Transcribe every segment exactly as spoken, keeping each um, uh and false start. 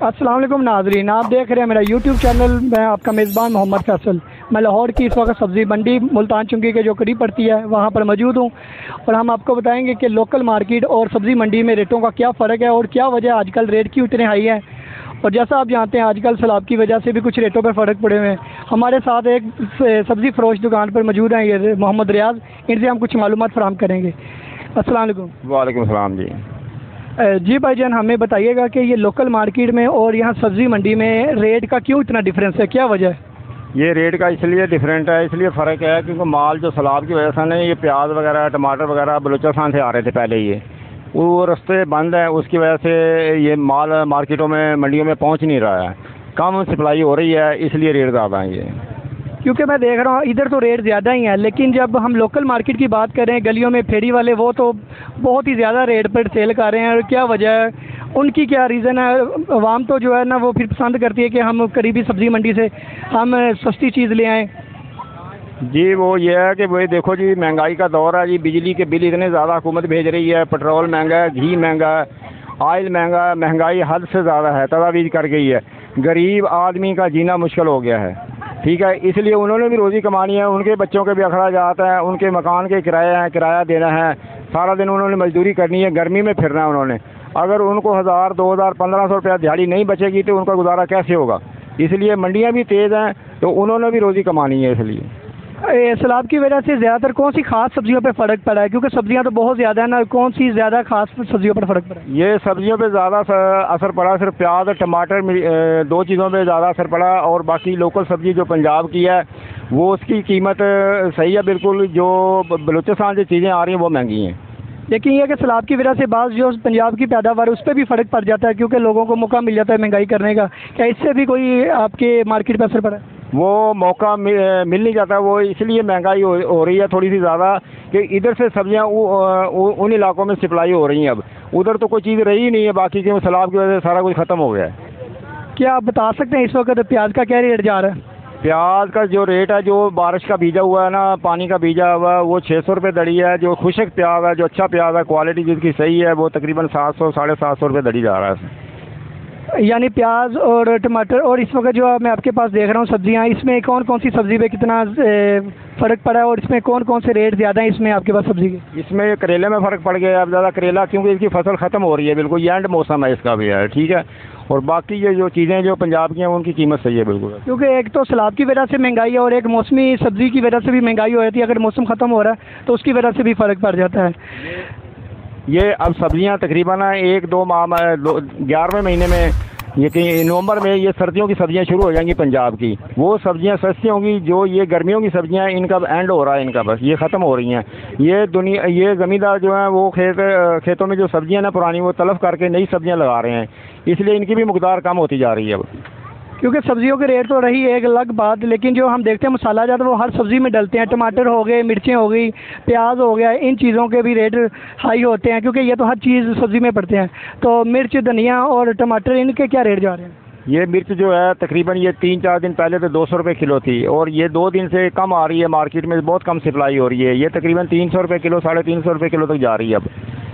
अस्सलाम वालेकुम नाजरीन, आप देख रहे हैं मेरा यूट्यूब चैनल। मैं आपका मेज़बान मोहम्मद फैसल। मैं लाहौर की इस वक्त सब्ज़ी मंडी मुल्तान चुंगी के जो करीब पड़ती है वहाँ पर मौजूद हूँ और हम आपको बताएंगे कि लोकल मार्केट और सब्ज़ी मंडी में रेटों का क्या फ़र्क है और क्या वजह आजकल रेट क्यों इतने हाई है। और जैसा आप जानते हैं आजकल सैलाब की वजह से भी कुछ रेटों पर फ़र्क पड़े हुए हैं। हमारे साथ एक सब्ज़ी फ़रोश दुकान पर मौजूद हैं ये मोहम्मद रियाज, इनसे हम कुछ मालूमात फ़राहम करेंगे। अस्सलाम वालेकुम। वालेकुम सलाम जी। जी भाईजान, हमें बताइएगा कि ये लोकल मार्केट में और यहाँ सब्ज़ी मंडी में रेट का क्यों इतना डिफरेंस है, क्या वजह है? ये रेट का इसलिए डिफरेंट है, इसलिए फ़र्क है क्योंकि माल जो सैलाब की वजह से ना ये प्याज वगैरह टमाटर वगैरह बलूचिस्तान से आ रहे थे पहले, ये वो रास्ते बंद हैं, उसकी वजह से ये माल मार्केटों में मंडियों में पहुँच नहीं रहा है, कम सप्लाई हो रही है, इसलिए रेट ज़्यादा है ये। क्योंकि मैं देख रहा हूँ इधर तो रेट ज़्यादा ही है, लेकिन जब हम लोकल मार्केट की बात करें गलियों में फेरी वाले वो तो बहुत ही ज़्यादा रेट पर सेल कर रहे हैं। और क्या वजह है, उनकी क्या रीज़न है? आवाम तो जो है ना वो फिर पसंद करती है कि हम करीबी सब्ज़ी मंडी से हम सस्ती चीज़ ले आएँ। जी वो ये है कि भाई देखो जी, महंगाई का दौर है जी, बिजली के बिल इतने ज़्यादा हुकूमत भेज रही है, पेट्रोल महंगा है, घी महंगा है, ऑयल महंगा है, महंगाई हद से ज़्यादा है, तजावीज़ कर गई है, गरीब आदमी का जीना मुश्किल हो गया है। ठीक है, इसलिए उन्होंने भी रोज़ी कमानी है, उनके बच्चों के भी अखराजात हैं, उनके मकान के किराए हैं, किराया देना है, सारा दिन उन्होंने मजदूरी करनी है, गर्मी में फिरना है उन्होंने। अगर उनको हज़ार दो हज़ार पंद्रह सौ रुपया दिहाड़ी नहीं बचेगी तो उनका गुजारा कैसे होगा? इसलिए मंडियाँ भी तेज़ हैं तो उन्होंने भी रोज़ी कमानी है। इसलिए सैलाब की वजह से ज़्यादातर कौन सी खास सब्जियों पे फ़र्क पड़ा है? क्योंकि सब्जियां तो बहुत ज़्यादा है ना, कौन सी ज़्यादा खास सब्जियों पर फ़र्क पड़ा है? ये सब्जियों पे ज़्यादा असर पड़ा, सिर्फ प्याज और टमाटर, दो चीज़ों पे ज़्यादा असर पड़ा। और बाकी लोकल सब्ज़ी जो पंजाब की है वो उसकी कीमत सही है बिल्कुल, जो बलूचिस्तान से चीज़ें आ रही हैं वो महंगी हैं। लेकिन ये कि सैलाब की वजह से बाज़ जो पंजाब की पैदावार उस पर भी फ़र्क पड़ जाता है क्योंकि लोगों को मौका मिल जाता है महंगाई करने का, क्या इससे भी कोई आपके मार्केट पर असर पड़ा है? वो मौका मिल नहीं जाता, वो इसलिए महंगाई हो, हो रही है थोड़ी सी ज़्यादा कि इधर से सब्जियां उन इलाकों में सप्लाई हो रही हैं, अब उधर तो कोई चीज़ रही नहीं है बाकी, क्योंकि सैलाब की वजह से सारा कुछ ख़त्म हो गया है। क्या आप बता सकते हैं इस वक्त प्याज का क्या रेट जा रहा है? प्याज का जो रेट है, जो बारिश का बीजा हुआ है ना, पानी का बीजा हुआ है, वो छः सौ रुपये दड़ी है। जो खुशक प्याज है, जो अच्छा प्याज है, क्वालिटी जिसकी सही है, वो तकरीबन सात सौ साढ़े सात सौ रुपये दड़ी जा रहा है। यानी प्याज और टमाटर। और इस वक्त जो मैं आपके पास देख रहा हूँ सब्जियाँ, इसमें कौन कौन सी सब्ज़ी पे कितना फ़र्क पड़ा है और इसमें कौन कौन से रेट ज़्यादा हैं इसमें आपके पास सब्ज़ी के? इसमें करेले में फ़र्क पड़ गया है अब ज़्यादा, करेला क्योंकि इसकी फसल ख़त्म हो रही है बिल्कुल, ये एंड मौसम है इसका भी है। ठीक है, और बाकी ये जो चीज़ें जो पंजाब की हैं उनकी कीमत सही है बिल्कुल, क्योंकि एक तो सैलाब की वजह से महंगाई है और एक मौसमी सब्ज़ी की वजह से भी महंगाई हो जाती है। अगर मौसम ख़त्म हो रहा है तो उसकी वजह से भी फ़र्क पड़ जाता है। ये अब सब्ज़ियाँ तकरीबन एक दो माह ग्यारहवें महीने में, ये कि नवंबर में ये सर्दियों की सब्जियां शुरू हो जाएंगी पंजाब की, वो सब्जियां सस्ती होंगी। जो ये गर्मियों की सब्जियां हैं इनका एंड हो रहा है, इनका बस ये ख़त्म हो रही हैं। ये दुनिया ये ज़मींदार जो हैं वो खेत खेतों में जो सब्जियां ना पुरानी वो तलफ करके नई सब्जियां लगा रहे हैं, इसलिए इनकी भी मकदार कम होती जा रही है अब। क्योंकि सब्जियों के रेट तो रही एक अलग बात, लेकिन जो हम देखते हैं मसाला जात वो हर सब्ज़ी में डलते हैं। टमाटर हो गए, मिर्चें हो गई, प्याज हो गया, इन चीज़ों के भी रेट हाई होते हैं क्योंकि ये तो हर चीज़ सब्ज़ी में पड़ते हैं। तो मिर्च, धनिया और टमाटर, इनके क्या रेट जा रहे हैं? ये मिर्च जो है तकरीबन ये तीन चार दिन पहले तो दो सौ रुपये किलो थी और ये दो दिन से कम आ रही है, मार्केट में बहुत कम सप्लाई हो रही है। ये तकरीबन तीन सौ रुपये किलो, साढ़े तीन सौ रुपये किलो तक जा रही है अब।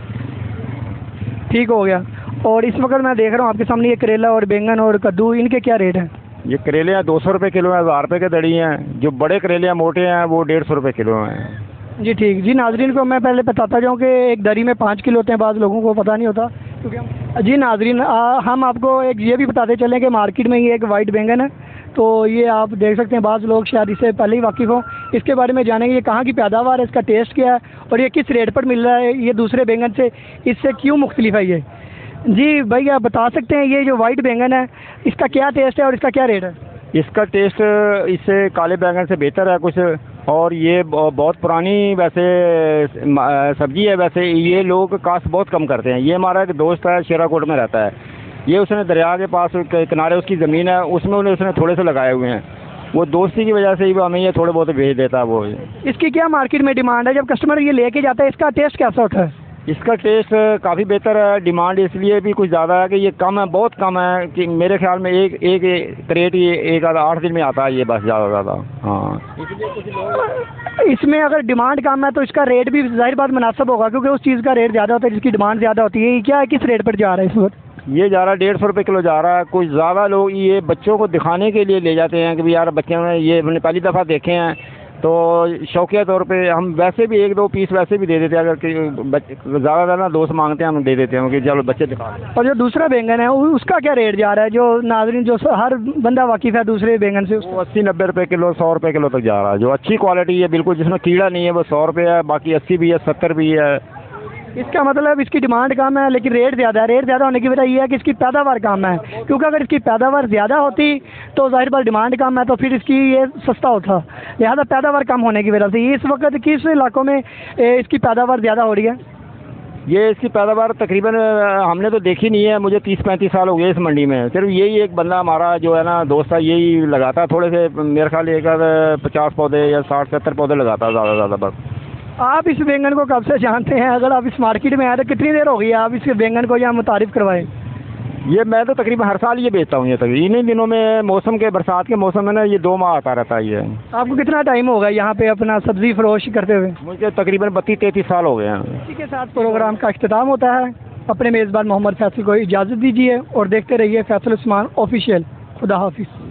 ठीक हो गया। और इस वक्त मैं देख रहा हूँ आपके सामने ये करेला और बैंगन और कद्दू, इनके क्या रेट हैं? ये करेले हैं दो सौ रुपये किलो हैं, हज़ार रुपये के दड़ी हैं। जो बड़े करेले हैं मोटे हैं वो डेढ़ सौ रुपये किलो हैं। जी ठीक। जी नाजरीन को मैं पहले बताता जाऊँ कि एक दरी में पाँच किलो होते हैं, बाज़ लोगों को पता नहीं होता क्योंकि हम जी नाजरीन आ, हम आपको एक ये भी बताते चलें कि मार्केट में ये एक वाइट बैंगन है, तो ये आप देख सकते हैं बाज़ लोग शायद इससे पहले ही वाकिफ़ हों। इसके बारे में जानेंगे ये कहाँ की पैदावार है, इसका टेस्ट क्या है और ये किस रेट पर मिल रहा है, ये दूसरे बैंगन से इससे क्यों मुख्तलिफ है ये। जी भाई आप बता सकते हैं ये जो वाइट बैंगन है इसका क्या टेस्ट है और इसका क्या रेट है? इसका टेस्ट इससे काले बैंगन से बेहतर है कुछ, और ये बहुत पुरानी वैसे सब्जी है। वैसे ये लोग कास्ट बहुत कम करते हैं। ये हमारा एक दोस्त है, शेराकोट में रहता है, ये उसने दरिया के पास किनारे उसकी ज़मीन है, उसमें उन्हें उसने थोड़े से लगाए हुए हैं। वो दोस्ती की वजह से ही वो हमें ये थोड़े बहुत भेज देता है। वो इसकी क्या मार्केट में डिमांड है? जब कस्टमर ये लेके जाता है इसका टेस्ट कैसा होता है? इसका टेस्ट काफ़ी बेहतर है। डिमांड इसलिए भी कुछ ज़्यादा है कि ये कम है, बहुत कम है, कि मेरे ख्याल में एक एक क्रेट ये एक आधा आठ दिन में आता है ये, बस ज़्यादा ज़्यादा। हाँ, इसलिए कुछ लोग इसमें अगर डिमांड कम है तो इसका रेट भी ज़ाहिर बात मुनासिब होगा क्योंकि उस चीज़ का रेट ज़्यादा होता है जिसकी डिमांड ज़्यादा होती है। ये क्या है, किस रेट पर जा रहा है इस वक्त? ये जा रहा है डेढ़ सौ रुपये किलो जा रहा है। कुछ ज़्यादा लोग ये बच्चों को दिखाने के लिए ले जाते हैं कि भाई यार बच्चे ने ये हमने पहली दफ़ा देखे हैं, तो शौकिया तौर पे हम वैसे भी एक दो पीस वैसे भी दे देते हैं। अगर ज़्यादा ज़्यादा दोस्त मांगते हैं हम दे देते हैं कि चलो बच्चे दिखा। और जो दूसरा बैंगन है उ- उसका क्या रेट जा रहा है, जो नाजरीन जो स- हर बंदा वाकिफ़ है दूसरे बैंगन से? वो अस्सी नब्बे रुपये किलो, सौ रुपये किलो तक जा रहा है। जो अच्छी क्वालिटी है बिल्कुल, जिसमें कीड़ा नहीं है, वो सौ रुपये है, बाकी अस्सी भी है, सत्तर भी है। इसका मतलब इसकी डिमांड कम है लेकिन रेट ज़्यादा है। रेट ज़्यादा होने की वजह यह है कि इसकी पैदावार कम है, क्योंकि अगर इसकी पैदावार ज़्यादा होती तो ज़ाहिर बात डिमांड कम है तो फिर इसकी ये सस्ता होता। लिहाजा पैदावार कम होने की वजह से इस वक्त किस इलाकों में ए, इसकी पैदावार ज़्यादा हो रही है? ये इसकी पैदावार तकरीबन अ, हमने तो देखी नहीं है, मुझे तीस पैंतीस साल हो गए इस मंडी में। सिर्फ यही एक बंदा हमारा जो है ना दोस्त है, यही लगाता है। थोड़े से मेरे ख्याल एक पचास पौधे या साठ सत्तर पौधे लगाता है ज़्यादा ज़्यादा बस। आप इस बैंगन को कब से जानते हैं? अगर आप इस मार्केट में आए तो कितनी देर हो गई है आप इस बैंगन को यहाँ मुतारिफ करवाएं? ये मैं तो तकरीबन हर साल ये बेचता हूँ। ये तकरीबन इन्हीं दिनों में मौसम के, बरसात के मौसम में ना ये दो माह आता रहता है। ये आपको कितना टाइम होगा यहाँ पे अपना सब्ज़ी फरोश करते हुए? मुझे तकरीबन बत्तीस तैंतीस साल हो गए हैं। इसी के साथ प्रोग्राम का इख्तिताम होता है। अपने मेज़बान मोहम्मद फैसल को इजाज़त दीजिए और देखते रहिए फैसल उस्मान ऑफिशियल। खुदा हाफिज़।